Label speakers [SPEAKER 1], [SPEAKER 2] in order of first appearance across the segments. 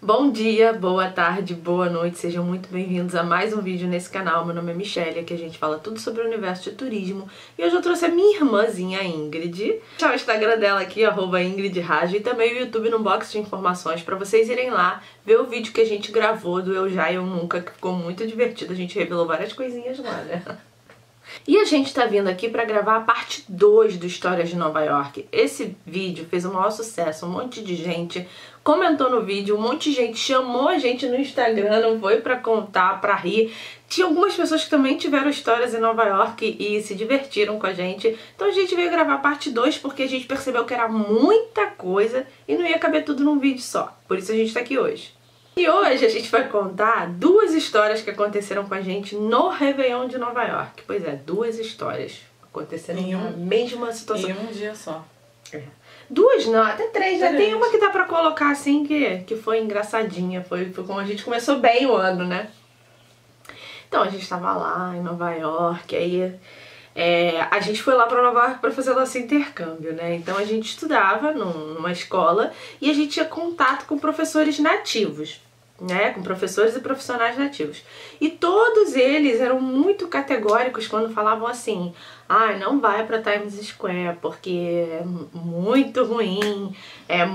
[SPEAKER 1] Bom dia, boa tarde, boa noite, sejam muito bem-vindos a mais um vídeo nesse canal. Meu nome é Michelle, aqui a gente fala tudo sobre o universo de turismo. E hoje eu trouxe a minha irmãzinha Ingrid. Deixa o Instagram dela aqui, @IngridRaggio, e também o YouTube no box de informações pra vocês irem lá ver o vídeo que a gente gravou do Eu Já, Eu Nunca, que ficou muito divertido, a gente revelou várias coisinhas lá, né? E a gente tá vindo aqui pra gravar a parte 2 do Histórias de Nova York. Esse vídeo fez o maior sucesso, um monte de gente comentou no vídeo, um monte de gente chamou a gente no Instagram, não foi pra contar, pra rir. Tinha algumas pessoas que também tiveram histórias em Nova York e se divertiram com a gente. Então a gente veio gravar a parte 2 porque a gente percebeu que era muita coisa e não ia caber tudo num vídeo só. Por isso a gente tá aqui hoje. E hoje a gente vai contar duas histórias que aconteceram com a gente no Réveillon de Nova York. Pois é, duas histórias aconteceram na mesma situação.
[SPEAKER 2] Em um dia só.
[SPEAKER 1] É. Duas não, até três, né? Tem uma que dá pra colocar assim que foi engraçadinha. Foi como a gente começou bem o ano, né? Então a gente tava lá em Nova York, aí a gente foi lá pra Nova York pra fazer o nosso intercâmbio, né? Então a gente estudava numa escola e a gente tinha contato com professores nativos, né? Com professores e profissionais nativos. E todos eles eram muito categóricos quando falavam assim: ah, não vai pra Times Square porque é muito ruim, é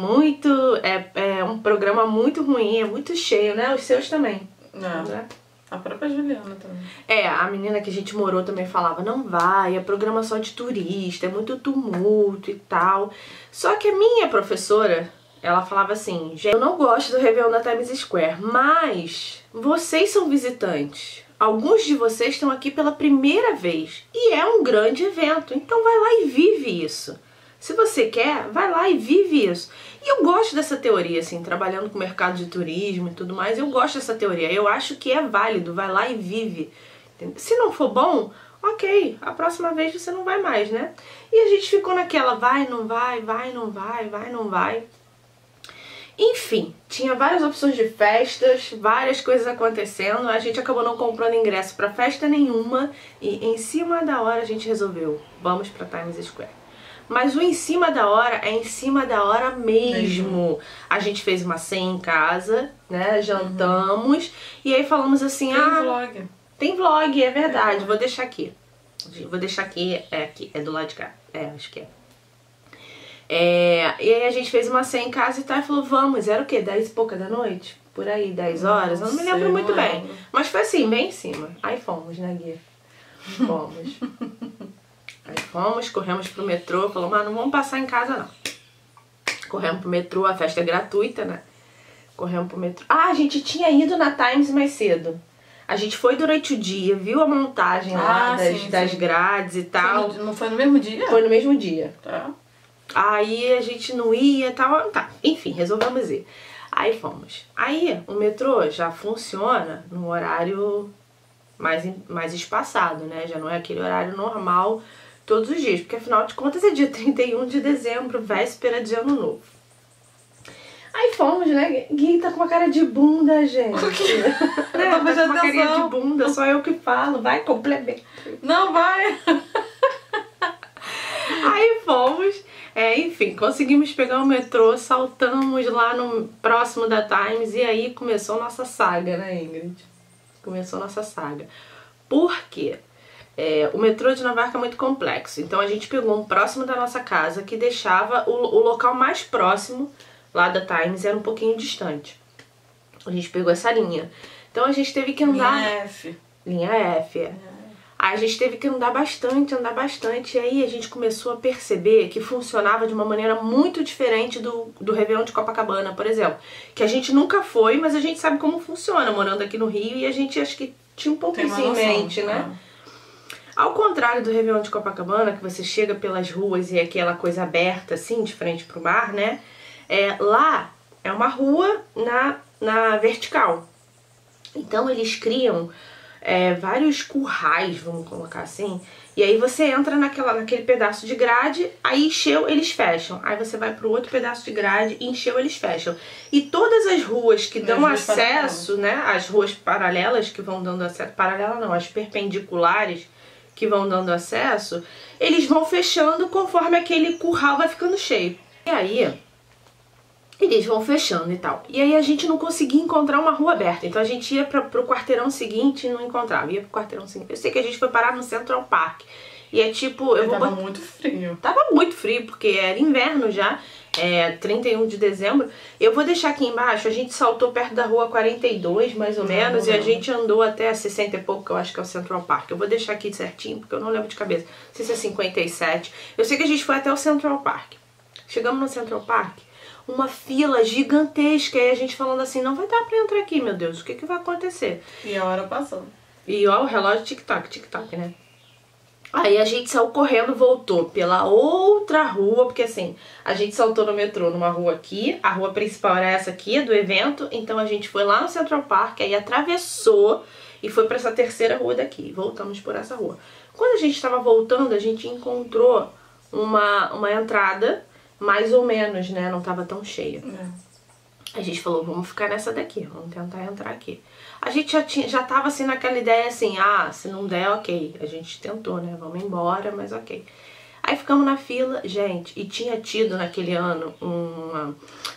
[SPEAKER 1] um programa muito ruim, é muito cheio, né? Os seus também, né?
[SPEAKER 2] A própria Juliana também.
[SPEAKER 1] A menina que a gente morou também falava: não vai, é programa só de turista, é muito tumulto e tal. Só que a minha professora, ela falava assim: gente, eu não gosto do Réveillon da Times Square, mas vocês são visitantes. Alguns de vocês estão aqui pela primeira vez e é um grande evento, então vai lá e vive isso. Se você quer, vai lá e vive isso. E eu gosto dessa teoria, assim, trabalhando com o mercado de turismo e tudo mais, eu gosto dessa teoria. Eu acho que é válido, vai lá e vive. Se não for bom, ok, a próxima vez você não vai mais, né? E a gente ficou naquela, vai, não vai, vai, não vai, vai, não vai. Enfim, tinha várias opções de festas, várias coisas acontecendo. A gente acabou não comprando ingresso pra festa nenhuma e em cima da hora a gente resolveu, vamos pra Times Square. Mas o em cima da hora é em cima da hora mesmo. A gente fez uma ceia em casa, né? Jantamos. E aí falamos assim:
[SPEAKER 2] tem vlog.
[SPEAKER 1] Tem vlog, é verdade. Vou deixar aqui. Vou deixar aqui, é do lado de cá. Acho que é. E aí a gente fez uma ceia em casa e tal, e falou: vamos, era o quê? 10 e pouca da noite? Por aí, 10 horas? Eu não me lembro muito bem. Mas foi assim, bem em cima. Aí fomos, né, Gui? Fomos. Aí fomos, corremos pro metrô, falou: mas não vamos passar em casa não. Corremos pro metrô, a festa é gratuita, né? Corremos pro metrô. Ah, a gente tinha ido na Times mais cedo. A gente foi durante o dia, viu a montagem lá das grades e tal.
[SPEAKER 2] Não foi no mesmo dia?
[SPEAKER 1] Foi no mesmo dia.
[SPEAKER 2] Tá.
[SPEAKER 1] Aí a gente não ia e tal. Tá, enfim, resolvemos ir. Aí fomos. Aí o metrô já funciona no horário mais espaçado, né? Já não é aquele horário normal todos os dias, porque afinal de contas é dia 31 de dezembro, véspera de ano novo. Aí fomos, né? Gui tá com uma cara de bunda, gente.
[SPEAKER 2] O quê?
[SPEAKER 1] Né? Tá com uma carinha de bunda, só eu que falo. Vai, complementa.
[SPEAKER 2] Não, vai!
[SPEAKER 1] Aí fomos, enfim, conseguimos pegar o metrô, saltamos lá no próximo da Times e aí começou a nossa saga, né, Ingrid? Começou a nossa saga. Por quê? O metrô de Nova York é muito complexo, então a gente pegou um próximo da nossa casa que deixava o local mais próximo lá da Times, era um pouquinho distante. A gente pegou essa linha. Então a gente teve que andar...
[SPEAKER 2] Linha F.
[SPEAKER 1] Linha F, Aí a gente teve que andar bastante, e aí a gente começou a perceber que funcionava de uma maneira muito diferente do Réveillon de Copacabana, por exemplo. Que a gente nunca foi, mas a gente sabe como funciona, morando aqui no Rio, e a gente acho que tinha um pouco isso em mente, né? Ao contrário do Réveillon de Copacabana, que você chega pelas ruas e é aquela coisa aberta, assim, de frente pro mar, né? Lá é uma rua na vertical. Então eles criam vários currais, vamos colocar assim, e aí você entra naquele pedaço de grade, aí encheu, eles fecham. Aí você vai pro outro pedaço de grade, encheu, eles fecham. E todas as ruas que dão acesso, né, as ruas paralelas que vão dando acesso, paralela não, as perpendiculares que vão dando acesso, eles vão fechando conforme aquele curral vai ficando cheio. E aí, Eles vão fechando e tal. E aí a gente não conseguia encontrar uma rua aberta. Então a gente ia pro quarteirão seguinte e não encontrava. Ia pro quarteirão seguinte. Eu sei que a gente foi parar no Central Park. E é tipo...
[SPEAKER 2] Tava muito frio.
[SPEAKER 1] Tava muito frio, porque era inverno já. 31 de dezembro. Eu vou deixar aqui embaixo. A gente saltou perto da rua 42, mais ou menos. E a gente andou até 60 e pouco, que eu acho que é o Central Park. Eu vou deixar aqui certinho, porque eu não lembro de cabeça. Não sei se é 57. Eu sei que a gente foi até o Central Park. Chegamos no Central Park. Uma fila gigantesca, e a gente falando assim, não vai dar pra entrar aqui, meu Deus, o que vai acontecer?
[SPEAKER 2] E a hora passou.
[SPEAKER 1] E ó, o relógio tic-tac, né? Aí a gente saiu correndo, voltou pela outra rua, porque assim, a gente saltou no metrô numa rua aqui, a rua principal era essa aqui, do evento, então a gente foi lá no Central Park, aí atravessou e foi pra essa terceira rua daqui, voltamos por essa rua. Quando a gente tava voltando, a gente encontrou uma entrada, mais ou menos, né? Não tava tão cheia. A gente falou, vamos ficar nessa daqui, vamos tentar entrar aqui. A gente já tava assim naquela ideia assim, se não der, ok. A gente tentou, né? Vamos embora, mas ok. Aí ficamos na fila, gente, e tinha tido naquele ano uma...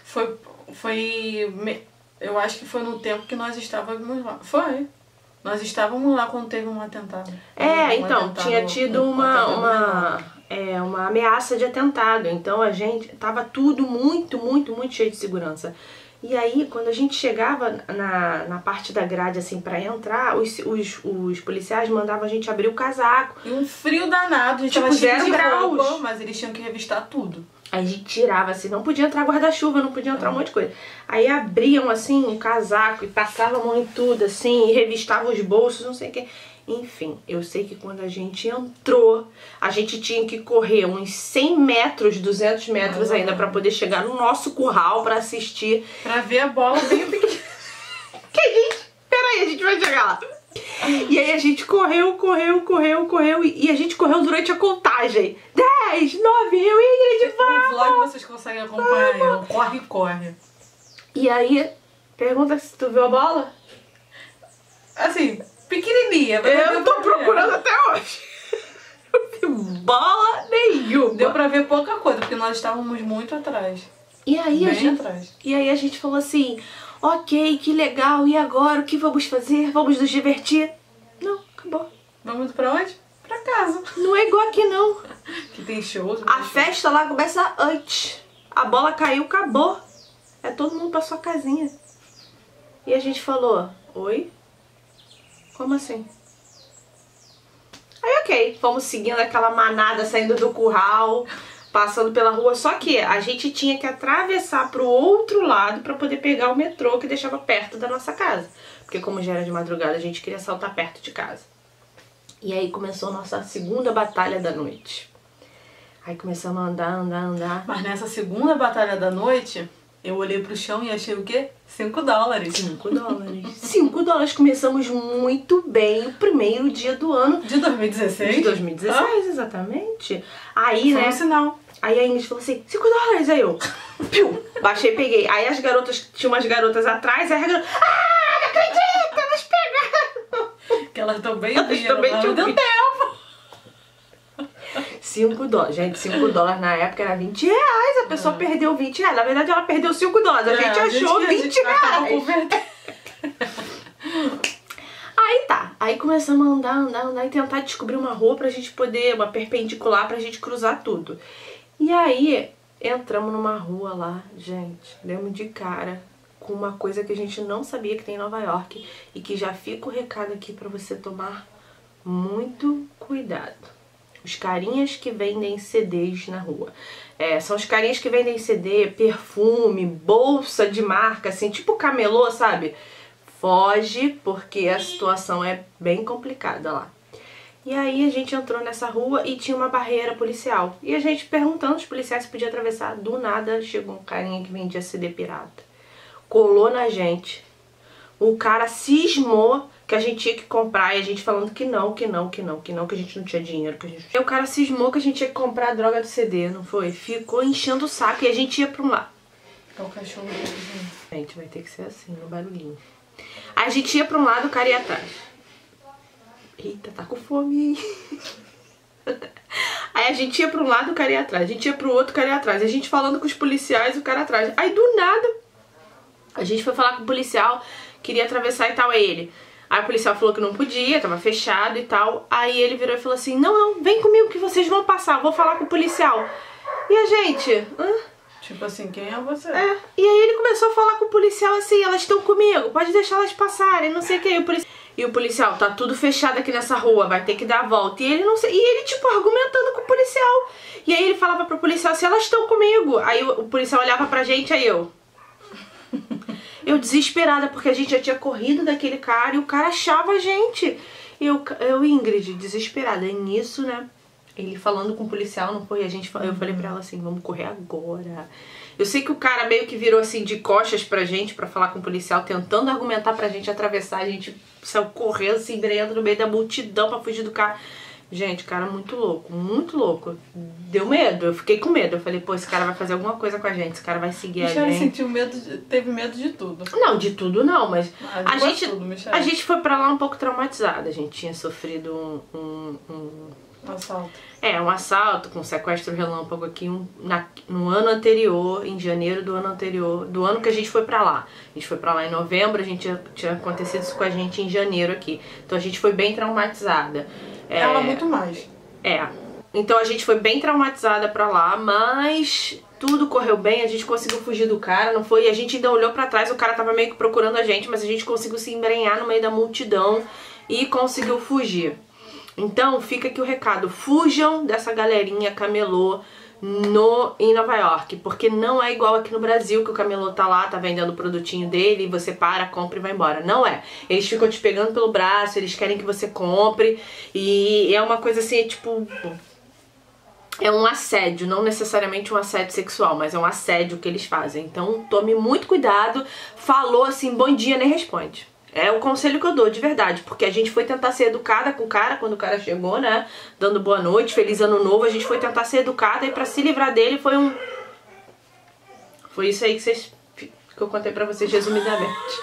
[SPEAKER 2] Eu acho que foi no tempo que nós estávamos lá. Foi. Nós estávamos lá quando teve um atentado.
[SPEAKER 1] Então, tinha tido uma ameaça de atentado. Então a gente tava tudo muito cheio de segurança. E aí, quando a gente chegava na parte da grade, assim, pra entrar, os policiais mandavam a gente abrir o casaco.
[SPEAKER 2] E um frio danado, a gente
[SPEAKER 1] tipo,
[SPEAKER 2] tava cheio
[SPEAKER 1] 0
[SPEAKER 2] de
[SPEAKER 1] graus.
[SPEAKER 2] roupa, mas eles tinham que revistar tudo.
[SPEAKER 1] Aí a gente tirava, assim, não podia entrar guarda-chuva, não podia entrar um monte de coisa. Aí abriam, assim, um casaco e passavam a mão em tudo, assim, e revistavam os bolsos, não sei o que. Enfim, eu sei que quando a gente entrou, a gente tinha que correr uns 100 metros, 200 metros ainda pra poder chegar no nosso curral pra assistir.
[SPEAKER 2] Pra ver a bola bem pequena.
[SPEAKER 1] Peraí, a gente vai chegar lá. E aí a gente correu e a gente correu durante a contagem. 10, 9, eu e a Ingrid,
[SPEAKER 2] vamos! No vlog vocês conseguem acompanhar eu. Corre.
[SPEAKER 1] E aí, pergunta se tu viu a bola?
[SPEAKER 2] Assim, pequenininha.
[SPEAKER 1] Eu tô procurando até hoje. Não vi bola nenhuma.
[SPEAKER 2] Deu pra ver pouca coisa, porque nós estávamos muito atrás.
[SPEAKER 1] E aí a gente falou assim, ok, que legal, e agora o que vamos fazer? Vamos nos divertir? Não, acabou.
[SPEAKER 2] Vamos pra onde? Pra casa.
[SPEAKER 1] Não é igual aqui não.
[SPEAKER 2] Que tem shows.
[SPEAKER 1] A festa lá começa antes. A bola caiu, acabou. É todo mundo pra sua casinha. E a gente falou, oi? Como assim? Aí ok, fomos seguindo aquela manada saindo do curral, passando pela rua, só que a gente tinha que atravessar pro outro lado pra poder pegar o metrô que deixava perto da nossa casa. Porque como já era de madrugada, a gente queria saltar perto de casa. E aí começou a nossa segunda batalha da noite. Aí começamos a andar.
[SPEAKER 2] Mas nessa segunda batalha da noite, eu olhei pro chão e achei o quê? $5.
[SPEAKER 1] 5 dólares. 5 dólares. Começamos muito bem o primeiro dia do ano.
[SPEAKER 2] De 2016?
[SPEAKER 1] De 2016, exatamente. Aí,
[SPEAKER 2] Foi um sinal.
[SPEAKER 1] Aí a Ingrid falou assim, 5 dólares. Aí eu, piu, baixei e peguei. Aí as garotas, tinha umas garotas atrás, aí a garota, não acredito, elas pegaram.
[SPEAKER 2] Que elas também
[SPEAKER 1] tinham
[SPEAKER 2] deu tempo.
[SPEAKER 1] 5 dólares. Gente, 5 dólares na época era 20 reais. A pessoa perdeu 20 reais. Na verdade, ela perdeu 5 dólares. A gente achou 20 reais. Aí tá. Aí começamos a andar e tentar descobrir uma rua pra gente poder, uma perpendicular pra gente cruzar tudo. E aí, entramos numa rua lá, gente, demos de cara com uma coisa que a gente não sabia que tem em Nova York e que já fica o recado aqui pra você tomar muito cuidado. Os carinhas que vendem CDs na rua. São os carinhas que vendem CD, perfume, bolsa de marca, assim, tipo camelô, sabe? Foge, porque a situação é bem complicada lá. E aí a gente entrou nessa rua e tinha uma barreira policial. E a gente perguntando aos policiais se podia atravessar. Do nada chegou um carinha que vendia CD pirata. Colou na gente. O cara cismou que a gente tinha que comprar, e a gente falando que não, que a gente não tinha dinheiro. E o cara cismou que a gente tinha que comprar a droga do CD, não foi? Ficou enchendo o saco e a gente ia pra um lado.
[SPEAKER 2] É o cachorro dele,
[SPEAKER 1] gente, vai ter que ser assim, no barulhinho. Aí a gente ia pra um lado, o cara ia atrás. Eita, tá com fome. Aí Aí a gente ia pra um lado, o cara ia atrás. A gente ia pro outro, o cara ia atrás. A gente falando com os policiais, o cara atrás. Aí do nada, a gente foi falar com o policial, queria atravessar e tal, aí ele. Aí o policial falou que não podia, tava fechado e tal. Aí ele virou e falou assim, não, vem comigo que vocês vão passar, eu vou falar com o policial. E a gente...
[SPEAKER 2] Tipo assim, quem é você?
[SPEAKER 1] É, e aí ele começou a falar com o policial assim, elas estão comigo, pode deixar elas passarem, não sei o que. E o policial, tá tudo fechado aqui nessa rua, vai ter que dar a volta. E ele não sei, e ele tipo argumentando com o policial. E aí ele falava pro policial assim, elas estão comigo. Aí o policial olhava pra gente, aí eu desesperada, porque a gente já tinha corrido daquele cara e o cara achava a gente. Eu Ingrid, desesperada. E nisso, né, ele falando com o policial, não foi? Eu falei pra ela assim, vamos correr agora. Eu sei que o cara meio que virou assim de costas pra gente, pra falar com o policial, tentando argumentar pra gente atravessar. A gente saiu correndo, se embreando no meio da multidão pra fugir do cara. Gente, cara muito louco, muito louco. Deu medo, eu fiquei com medo. Eu falei, pô, esse cara vai fazer alguma coisa com a gente, esse cara vai seguir a gente.
[SPEAKER 2] Michelle sentiu medo, teve medo de tudo.
[SPEAKER 1] Não, de tudo não, mas a
[SPEAKER 2] tudo,
[SPEAKER 1] gente foi pra lá um pouco traumatizada. A gente tinha sofrido um
[SPEAKER 2] assalto.
[SPEAKER 1] Um assalto com sequestro relâmpago aqui no ano anterior, em janeiro do ano anterior, do ano que a gente foi pra lá. A gente foi pra lá em novembro, a gente tinha acontecido isso com a gente em janeiro aqui. Então a gente foi bem traumatizada.
[SPEAKER 2] Ela muito mais.
[SPEAKER 1] Então a gente foi bem traumatizada pra lá, mas tudo correu bem, a gente conseguiu fugir do cara, não foi? E a gente ainda olhou pra trás, o cara tava meio que procurando a gente, mas a gente conseguiu se embrenhar no meio da multidão e conseguiu fugir. Então fica aqui o recado, fujam dessa galerinha camelô em Nova York, porque não é igual aqui no Brasil, que o camelô tá lá, tá vendendo o produtinho dele, e você para, compra e vai embora. Não é. Eles ficam te pegando pelo braço, eles querem que você compre, e é uma coisa assim, tipo... É um assédio, não necessariamente um assédio sexual, mas é um assédio que eles fazem. Então tome muito cuidado, falou assim, bom dia, nem responde. É o conselho que eu dou, de verdade, porque a gente foi tentar ser educada com o cara, quando o cara chegou, né, dando boa noite, feliz ano novo, a gente foi tentar ser educada e pra se livrar dele foi isso aí que eu contei pra vocês resumidamente.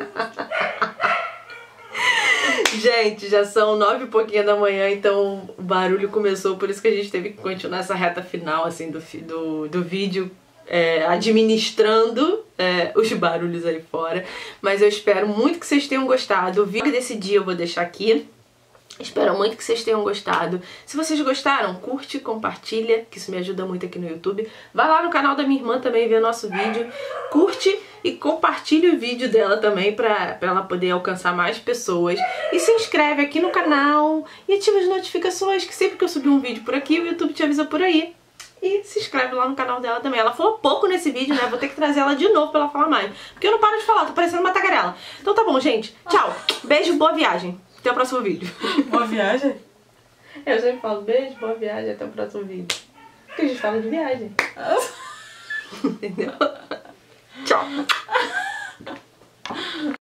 [SPEAKER 1] Gente, já são 9 e pouquinho da manhã, então o barulho começou, por isso que a gente teve que continuar essa reta final, assim, do vídeo, administrando os barulhos aí fora. Mas eu espero muito que vocês tenham gostado. O vídeo desse dia eu vou deixar aqui. Espero muito que vocês tenham gostado. Se vocês gostaram, curte, compartilha, que isso me ajuda muito aqui no YouTube. Vai lá no canal da minha irmã também ver nosso vídeo. Curte e compartilhe o vídeo dela também pra ela poder alcançar mais pessoas. E se inscreve aqui no canal e ativa as notificações, que sempre que eu subir um vídeo por aqui, o YouTube te avisa por aí. E se inscreve lá no canal dela também. Ela falou pouco nesse vídeo, né? Vou ter que trazer ela de novo pra ela falar mais. Porque eu não paro de falar, tô parecendo uma tagarela. Então tá bom, gente. Tchau. Beijo, boa viagem. Até o próximo vídeo.
[SPEAKER 2] Boa viagem?
[SPEAKER 1] Eu sempre falo beijo, boa viagem, até o próximo vídeo. Porque a gente fala de viagem. Entendeu? Tchau.